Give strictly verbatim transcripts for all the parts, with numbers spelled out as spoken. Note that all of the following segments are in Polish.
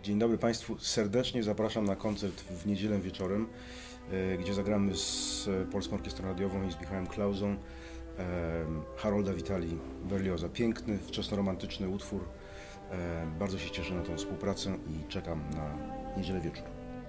Dzień dobry Państwu. Serdecznie zapraszam na koncert w niedzielę wieczorem, gdzie zagramy z Polską Orkiestrą Radiową i z Michałem Klauzą Harolda Witali Berlioza. Piękny, wczesnoromantyczny utwór. Bardzo się cieszę na tę współpracę i czekam na niedzielę wieczór.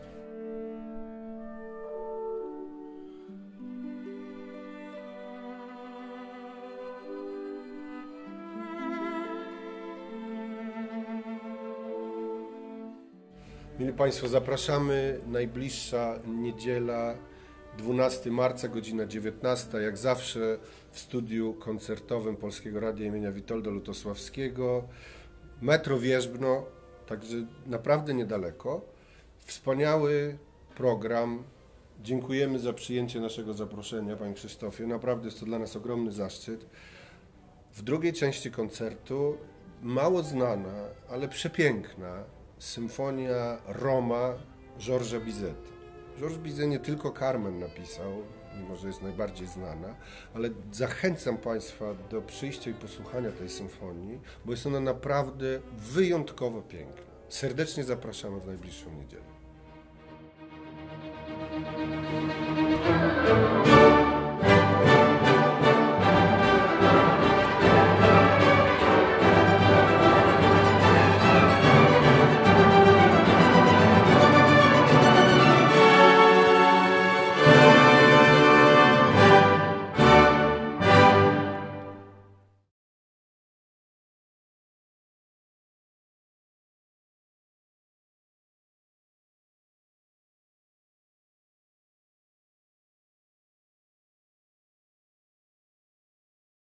Mili Państwo, zapraszamy. Najbliższa niedziela, dwunastego marca, godzina dziewiętnasta, jak zawsze w studiu koncertowym Polskiego Radia imienia Witolda Lutosławskiego. Metro Wierzbno, także naprawdę niedaleko. Wspaniały program. Dziękujemy za przyjęcie naszego zaproszenia, Panie Krzysztofie. Naprawdę jest to dla nas ogromny zaszczyt. W drugiej części koncertu mało znana, ale przepiękna symfonia Roma Georgesa Bizeta. Georges Bizet nie tylko Carmen napisał, mimo że jest najbardziej znana, ale zachęcam Państwa do przyjścia i posłuchania tej symfonii, bo jest ona naprawdę wyjątkowo piękna. Serdecznie zapraszamy w najbliższą niedzielę.